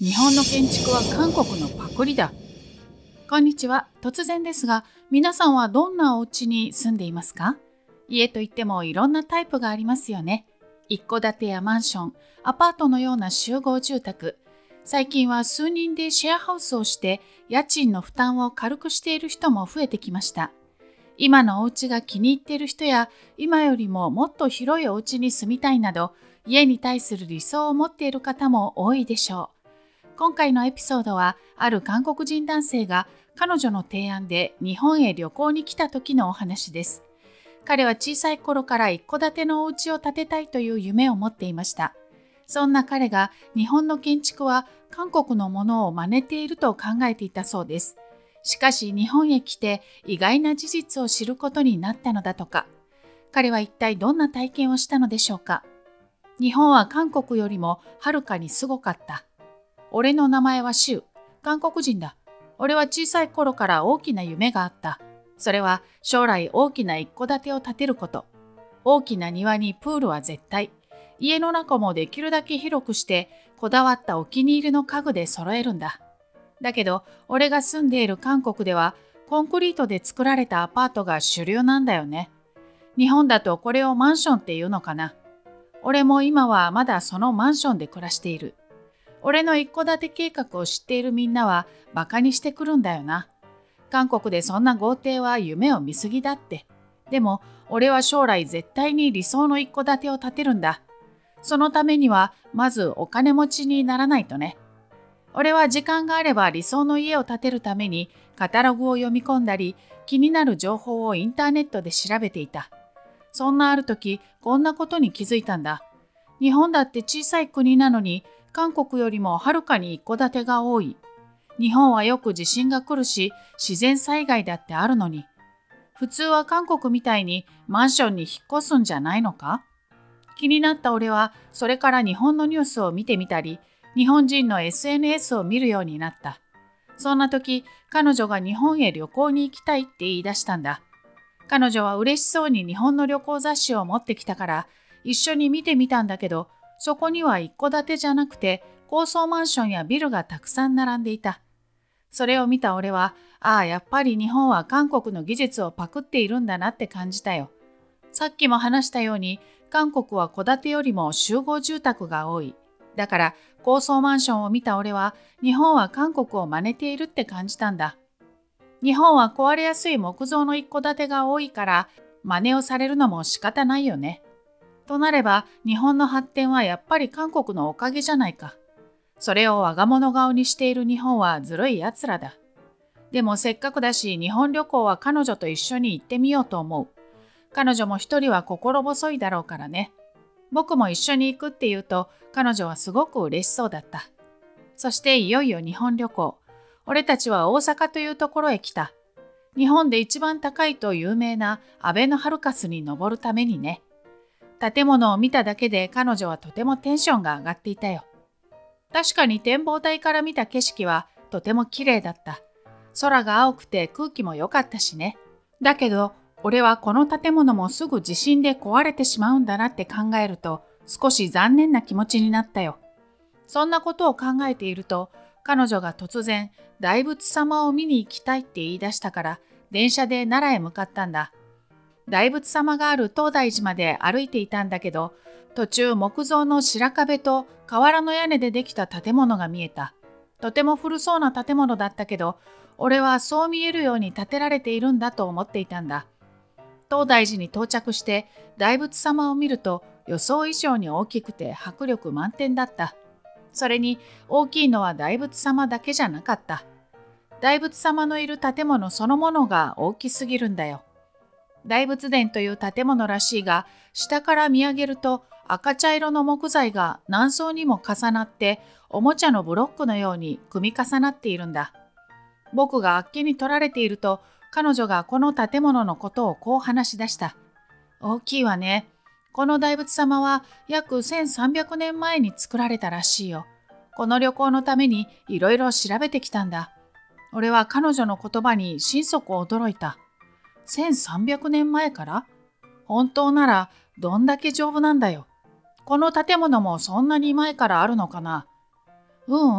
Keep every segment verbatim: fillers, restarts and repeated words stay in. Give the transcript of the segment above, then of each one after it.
日本の建築は韓国のパクリだ。こんにちは。突然ですが、皆さんはどんなお家に住んでいますか？家といってもいろんなタイプがありますよね。一戸建てやマンション、アパートのような集合住宅。最近は数人でシェアハウスをして家賃の負担を軽くしている人も増えてきました。今のお家が気に入っている人や、今よりももっと広いお家に住みたいなど、家に対する理想を持っている方も多いでしょう。今回のエピソードは、ある韓国人男性が彼女の提案で日本へ旅行に来た時のお話です。彼は小さい頃から一戸建てのお家を建てたいという夢を持っていました。そんな彼が日本の建築は韓国のものを真似ていると考えていたそうです。しかし日本へ来て意外な事実を知ることになったのだとか。彼は一体どんな体験をしたのでしょうか。日本は韓国よりもはるかにすごかった。俺の名前はシュウ。韓国人だ。俺は小さい頃から大きな夢があった。それは将来大きな一戸建てを建てること。大きな庭にプールは絶対。家の中もできるだけ広くして、こだわったお気に入りの家具で揃えるんだ。だけど、俺が住んでいる韓国では、コンクリートで作られたアパートが主流なんだよね。日本だとこれをマンションっていうのかな。俺も今はまだそのマンションで暮らしている。俺の一戸建て計画を知っているみんなはバカにしてくるんだよな。韓国でそんな豪邸は夢を見すぎだって。でも俺は将来絶対に理想の一戸建てを建てるんだ。そのためにはまずお金持ちにならないとね。俺は時間があれば理想の家を建てるためにカタログを読み込んだり、気になる情報をインターネットで調べていた。そんなある時、こんなことに気づいたんだ。日本だって小さい国なのに、韓国よりもはるかに一戸建てが多い。日本はよく地震が来るし、自然災害だってあるのに。普通は韓国みたいにマンションに引っ越すんじゃないのか？気になった俺は、それから日本のニュースを見てみたり、日本人の エスエヌエス を見るようになった。そんな時、彼女が日本へ旅行に行きたいって言い出したんだ。彼女は嬉しそうに日本の旅行雑誌を持ってきたから、一緒に見てみたんだけど、そこには一戸建てじゃなくて高層マンションやビルがたくさん並んでいた。それを見た俺は、ああ、やっぱり日本は韓国の技術をパクっているんだなって感じたよ。さっきも話したように、韓国は戸建てよりも集合住宅が多い。だから高層マンションを見た俺は、日本は韓国を真似ているって感じたんだ。日本は壊れやすい木造の一戸建てが多いから、真似をされるのも仕方ないよね。となれば、日本の発展はやっぱり韓国のおかげじゃないか。それを我が物顔にしている日本はずるい奴らだ。でもせっかくだし、日本旅行は彼女と一緒に行ってみようと思う。彼女も一人は心細いだろうからね。僕も一緒に行くって言うと、彼女はすごく嬉しそうだった。そしていよいよ日本旅行。俺たちは大阪というところへ来た。日本で一番高いと有名なアベノハルカスに登るためにね。建物を見ただけで彼女はとてもテンションが上がっていたよ。確かに展望台から見た景色はとても綺麗だった。空が青くて空気も良かったしね。だけど、俺はこの建物もすぐ地震で壊れてしまうんだなって考えると少し残念な気持ちになったよ。そんなことを考えていると、彼女が突然大仏様を見に行きたいって言い出したから電車で奈良へ向かったんだ。大仏様がある東大寺まで歩いていたんだけど、途中木造の白壁と瓦の屋根でできた建物が見えた。とても古そうな建物だったけど、俺はそう見えるように建てられているんだと思っていたんだ。東大寺に到着して大仏様を見ると予想以上に大きくて迫力満点だった。それに大きいのは大仏様だけじゃなかった。大仏様のいる建物そのものが大きすぎるんだよ。大仏殿という建物らしいが、下から見上げると赤茶色の木材が何層にも重なっておもちゃのブロックのように組み重なっているんだ。僕があっけに取られていると、彼女がこの建物のことをこう話し出した。大きいわね。この大仏様は約せんさんびゃくねんまえに作られたらしいよ。この旅行のためにいろいろ調べてきたんだ。俺は彼女の言葉に心底驚いた。せんさんびゃくねんまえから？本当ならどんだけ丈夫なんだよ。この建物もそんなに前からあるのかな？ううん、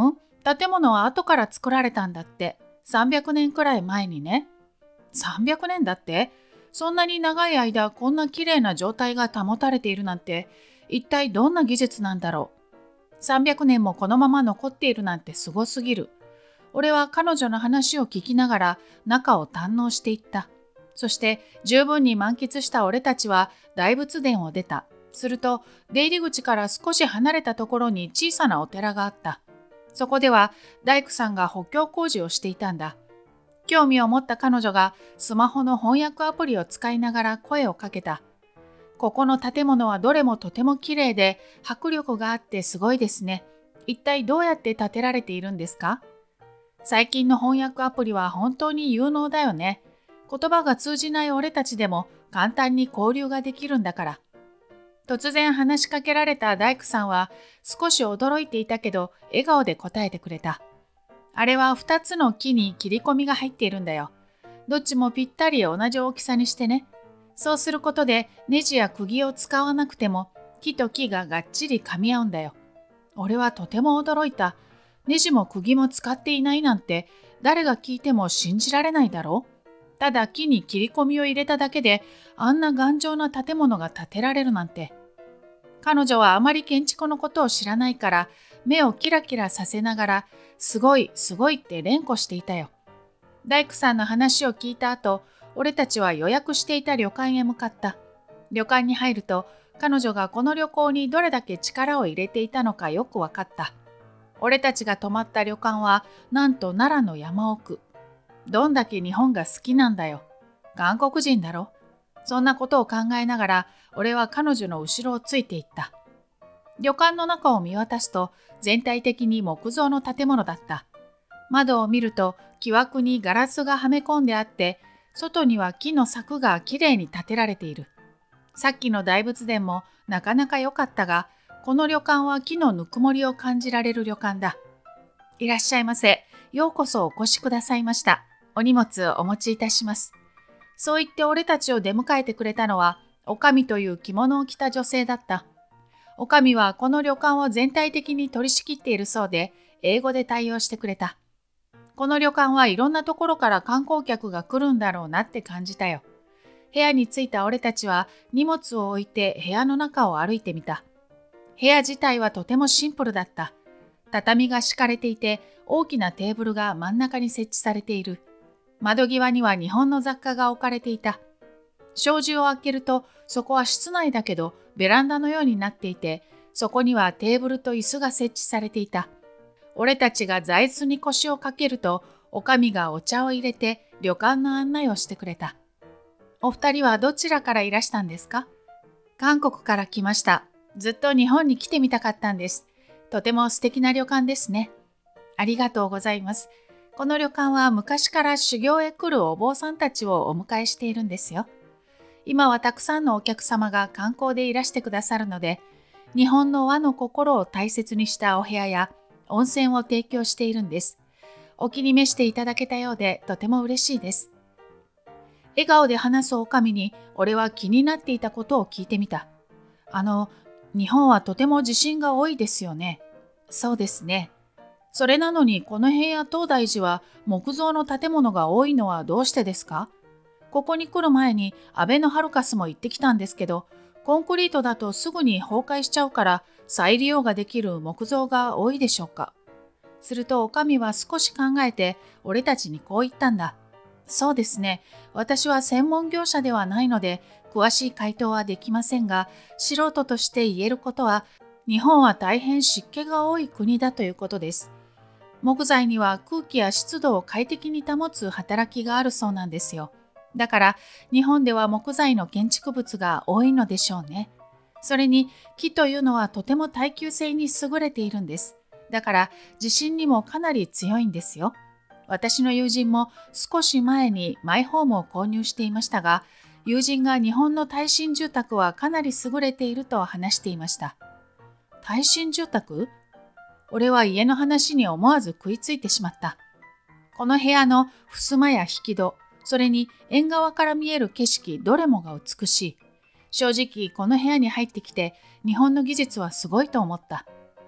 建物は後から作られたんだって。さんびゃくねんくらい前にね。さんびゃくねんだって？そんなに長い間こんな綺麗な状態が保たれているなんて、一体どんな技術なんだろう。さんびゃくねんもこのまま残っているなんてすごすぎる。俺は彼女の話を聞きながら中を堪能していった。そして十分に満喫した俺たちは大仏殿を出た。すると出入り口から少し離れたところに小さなお寺があった。そこでは大工さんが補強工事をしていたんだ。興味を持った彼女がスマホの翻訳アプリを使いながら声をかけた。ここの建物はどれもとても綺麗で迫力があってすごいですね。一体どうやって建てられているんですか？最近の翻訳アプリは本当に有能だよね。言葉が通じない俺たちでも簡単に交流ができるんだから。突然話しかけられた大工さんは少し驚いていたけど笑顔で答えてくれた。あれはふたつの木に切り込みが入っているんだよ。どっちもぴったり同じ大きさにしてね。そうすることでネジや釘を使わなくても木と木ががっちり噛み合うんだよ。俺はとても驚いた。ネジも釘も使っていないなんて誰が聞いても信じられないだろう。ただ木に切り込みを入れただけであんな頑丈な建物が建てられるなんて。彼女はあまり建築のことを知らないから目をキラキラさせながらすごいすごいって連呼していたよ。大工さんの話を聞いた後、俺たちは予約していた旅館へ向かった。旅館に入ると彼女がこの旅行にどれだけ力を入れていたのかよくわかった。俺たちが泊まった旅館はなんと奈良の山奥。どんだけ日本が好きなんだよ。韓国人だろ。そんなことを考えながら俺は彼女の後ろをついていった。旅館の中を見渡すと全体的に木造の建物だった。窓を見ると木枠にガラスがはめ込んであって外には木の柵がきれいに建てられている。さっきの大仏殿もなかなか良かったがこの旅館は木のぬくもりを感じられる旅館だ。いらっしゃいませ。ようこそお越しくださいました。お荷物お持ちいたします。そう言って俺たちを出迎えてくれたのはおかみという着物を着た女性だった。おかみはこの旅館を全体的に取り仕切っているそうで英語で対応してくれた。この旅館はいろんなところから観光客が来るんだろうなって感じたよ。部屋に着いた俺たちは荷物を置いて部屋の中を歩いてみた。部屋自体はとてもシンプルだった。畳が敷かれていて大きなテーブルが真ん中に設置されている。窓際には日本の雑貨が置かれていた。障子を開けるとそこは室内だけどベランダのようになっていてそこにはテーブルと椅子が設置されていた。俺たちが座椅子に腰をかけるとおかみがお茶を入れて旅館の案内をしてくれた。お二人はどちらからいらしたんですか？韓国から来ました。ずっと日本に来てみたかったんです。とても素敵な旅館ですね。ありがとうございます。この旅館は昔から修行へ来るお坊さんたちをお迎えしているんですよ。今はたくさんのお客様が観光でいらしてくださるので、日本の和の心を大切にしたお部屋や温泉を提供しているんです。お気に召していただけたようでとても嬉しいです。笑顔で話すおかみに俺は気になっていたことを聞いてみた。あの、日本はとても地震が多いですよね。そうですね。それなのにこの辺や東大寺は木造の建物が多いのはどうしてですか？ここに来る前にアベノハルカスも行ってきたんですけど、コンクリートだとすぐに崩壊しちゃうから再利用ができる木造が多いでしょうか？するとおかみは少し考えて俺たちにこう言ったんだ。そうですね。私は専門業者ではないので詳しい回答はできませんが、素人として言えることは日本は大変湿気が多い国だということです。木材には空気や湿度を快適に保つ働きがあるそうなんですよ。だから日本では木材の建築物が多いのでしょうね。それに木というのはとても耐久性に優れているんです。だから地震にもかなり強いんですよ。私の友人も少し前にマイホームを購入していましたが、友人が日本の耐震住宅はかなり優れていると話していました。耐震住宅？俺は家の話に思わず食いついてしまった。この部屋の襖や引き戸、それに縁側から見える景色どれもが美しい。正直この部屋に入ってきて日本の技術はすごいと思った。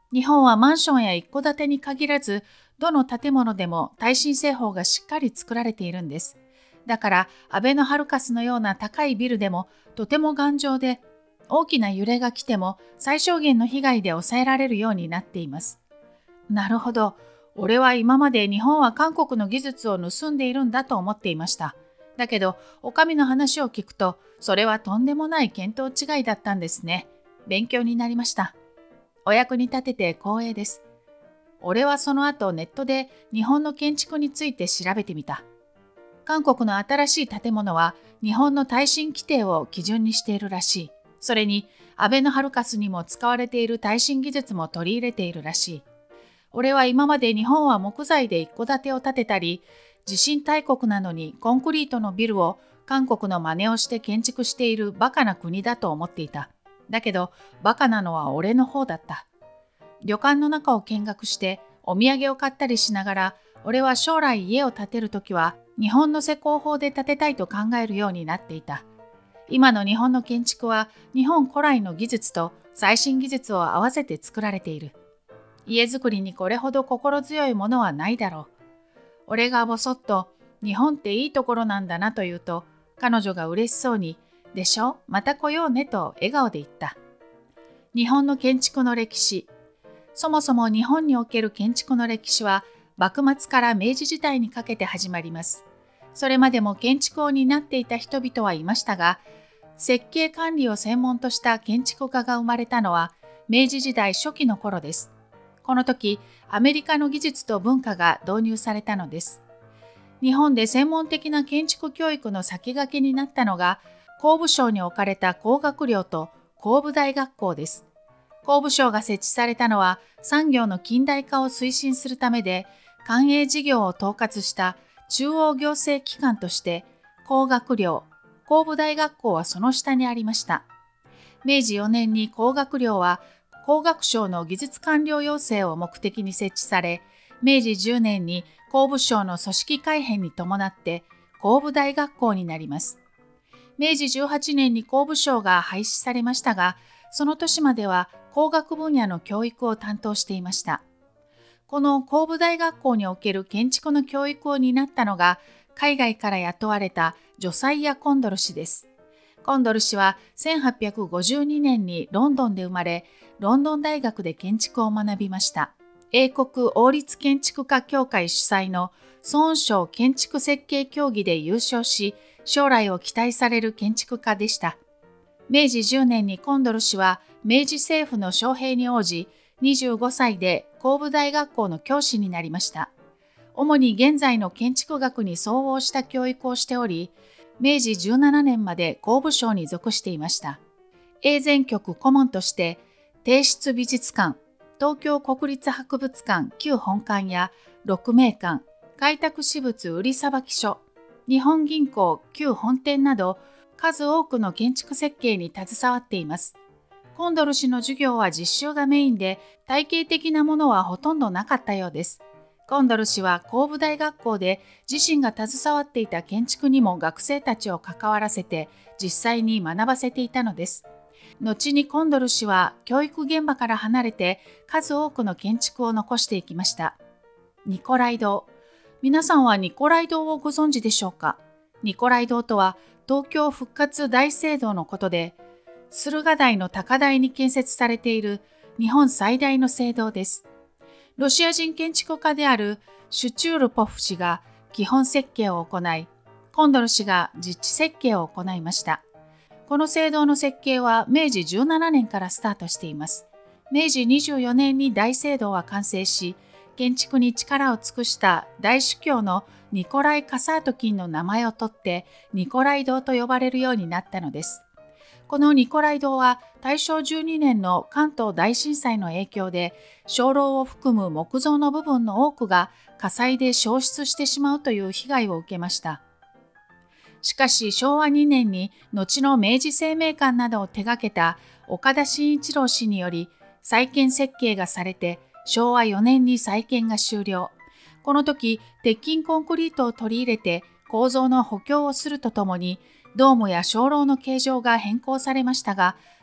日本はマンションや一戸建てに限らず、どの建物でも耐震製法がしっかり作られているんです。だから、アベノハルカスのような高いビルでもとても頑丈で、大きな揺れが来ても最小限の被害で抑えられるようになっています。なるほど。俺は今まで日本は韓国の技術を盗んでいるんだと思っていました。だけど、お上の話を聞くと、それはとんでもない見当違いだったんですね。勉強になりました。お役に立てて光栄です。俺はその後ネットで日本の建築について調べてみた。韓国の新しい建物は日本の耐震規定を基準にしているらしい。それに、アベノハルカスにも使われている耐震技術も取り入れているらしい。俺は今まで日本は木材で一戸建てを建てたり、地震大国なのにコンクリートのビルを韓国の真似をして建築しているバカな国だと思っていた。だけど、バカなのは俺の方だった。旅館の中を見学してお土産を買ったりしながら、俺は将来家を建てるときは日本の施工法で建てたいと考えるようになっていた。今の日本の建築は日本古来の技術と最新技術を合わせて作られている。家づくりにこれほど心強いものはないだろう。俺がぼそっと日本っていいところなんだなと言うと、彼女が嬉しそうに、でしょ、また来ようねと笑顔で言った。日本の建築の歴史。そもそも日本における建築の歴史は幕末から明治時代にかけて始まります。それまでも建築を担っていた人々はいましたが、設計管理を専門とした建築家が生まれたのは明治時代初期の頃です。この時、アメリカの技術と文化が導入されたのです。日本で専門的な建築教育の先駆けになったのが、工部省に置かれた工学寮と工部大学校です。工部省が設置されたのは産業の近代化を推進するためで、官営事業を統括した中央行政機関として、工学寮、工部大学校はその下にありました。明治よねんに工学寮は工学省の技術官僚養成を目的に設置され、明治じゅうねんに工部省の組織改編に伴って工部大学校になります。明治じゅうはちねんに工部省が廃止されましたが、その年までは工学分野の教育を担当していました。この工部大学校における建築の教育を担ったのが、海外から雇われたジョサイア・コンドル氏です。コンドル氏はせんはっぴゃくごじゅうにねんにロンドンで生まれ、ロンドン大学で建築を学びました。英国王立建築家協会主催のソーン賞建築設計競技で優勝し、将来を期待される建築家でした。明治じゅうねんにコンドル氏は明治政府の招聘に応じ、にじゅうごさいで工部大学校の教師になりました。主に現在の建築学に相応した教育をしており、明治じゅうななねんまで工部省に属していました。永全局顧問として、帝室美術館、東京国立博物館旧本館や鹿鳴館、開拓私物売さばき所、日本銀行旧本店など、数多くの建築設計に携わっています。コンドル氏の授業は実習がメインで、体系的なものはほとんどなかったようです。コンドル氏は工部大学校で自身が携わっていた建築にも学生たちを関わらせて実際に学ばせていたのです。後にコンドル氏は教育現場から離れて数多くの建築を残していきました。ニコライ堂。皆さんはニコライ堂をご存知でしょうか？ニコライ堂とは東京復活大聖堂のことで、駿河台の高台に建設されている日本最大の聖堂です。ロシア人建築家であるシュチュールポフ氏が基本設計を行い、コンドル氏が実地設計を行いました。この聖堂の設計は明治じゅうななねんからスタートしています。明治にじゅうよねんに大聖堂は完成し、建築に力を尽くした大主教のニコライ・カサートキンの名前を取ってニコライ堂と呼ばれるようになったのです。このニコライ堂は大正じゅうにねんの関東大震災の影響で鐘楼を含む木造の部分の多くが火災で焼失してしまうという被害を受けました。しかししょうわにねんに後の明治生命館などを手掛けた岡田真一郎氏により再建設計がされてしょうわよねんに再建が終了。この時鉄筋コンクリートを取り入れて構造の補強をするとともにドームや鐘楼の形状が変更されましたが、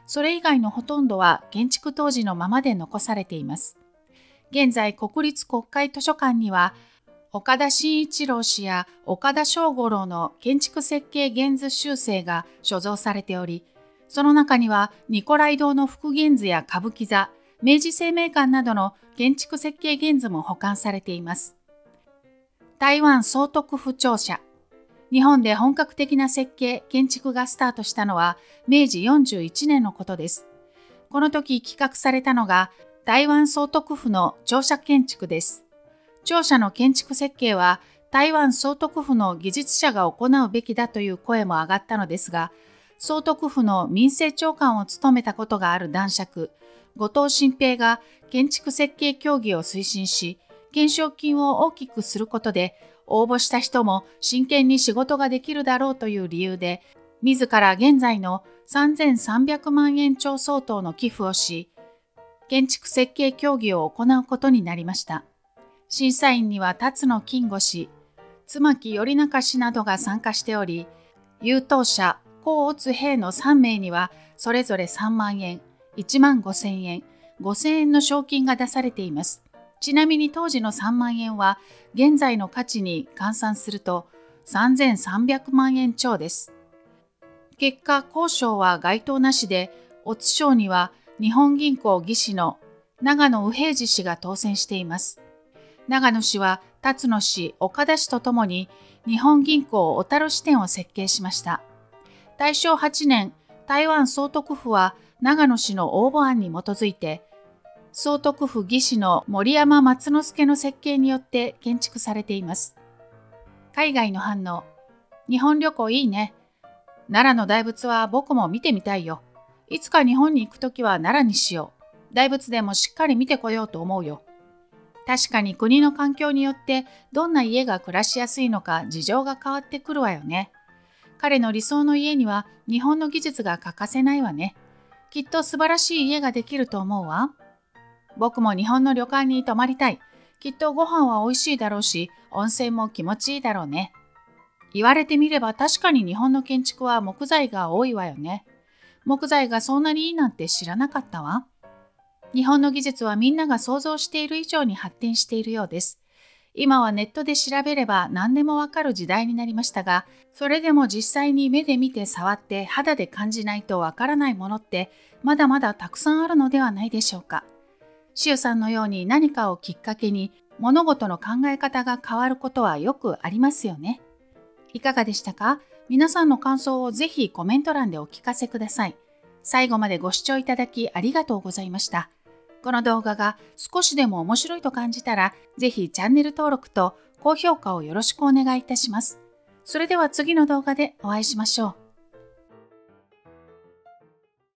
それ以外のほとんどは建築当時のままで残されています。現在、国立国会図書館には、岡田真一郎氏や岡田正五郎の建築設計原図修正が所蔵されており、その中にはニコライ堂の復元図や歌舞伎座、明治生命館などの建築設計原図も保管されています。台湾総督府庁舎。日本で本格的な設計・建築がスタートしたのは明治よんじゅういちねんのことです。この時企画されたのが台湾総督府の庁舎建築です。庁舎の建築設計は台湾総督府の技術者が行うべきだという声も上がったのですが、総督府の民政長官を務めたことがある男爵、後藤新平が建築設計協議を推進し、懸賞金を大きくすることで、応募した人も真剣に仕事ができるだろうという理由で、自ら現在のさんぜんさんびゃくまんえん超相当の寄付をし、建築設計協議を行うことになりました。審査員には辰野金吾氏、妻木頼中氏などが参加しており、優等者、甲乙丙のさんめいにはそれぞれさんまんえん、いちまんごせんえん、ごせんえんの賞金が出されています。ちなみに当時のさんまんえんは現在の価値に換算するとさんぜんさんびゃくまんえん超です。結果、甲賞は該当なしで、乙賞には日本銀行技師の長野右平次氏が当選しています。長野氏は辰野氏、岡田氏とともに日本銀行小樽支店を設計しました。大正はちねん、台湾総督府は長野氏の応募案に基づいて、総督府技師の森山松之助の設計によって建築されています。海外の反応。日本旅行いいね。奈良の大仏は僕も見てみたいよ。いつか日本に行くときは奈良にしよう。大仏でもしっかり見てこようと思うよ。確かに国の環境によってどんな家が暮らしやすいのか事情が変わってくるわよね。彼の理想の家には日本の技術が欠かせないわね。きっと素晴らしい家ができると思うわ。僕も日本の旅館に泊まりたい。きっとご飯は美味しいだろうし、温泉も気持ちいいだろうね。言われてみれば確かに日本の建築は木材が多いわよね。木材がそんなにいいなんて知らなかったわ。日本の技術はみんなが想像している以上に発展しているようです。今はネットで調べれば何でもわかる時代になりましたが、それでも実際に目で見て触って肌で感じないとわからないものってまだまだたくさんあるのではないでしょうか。しゅうさんのように何かをきっかけに物事の考え方が変わることはよくありますよね。いかがでしたか？皆さんの感想をぜひコメント欄でお聞かせください。最後までご視聴いただきありがとうございました。この動画が少しでも面白いと感じたら、ぜひチャンネル登録と高評価をよろしくお願いいたします。それでは次の動画でお会いしましょう。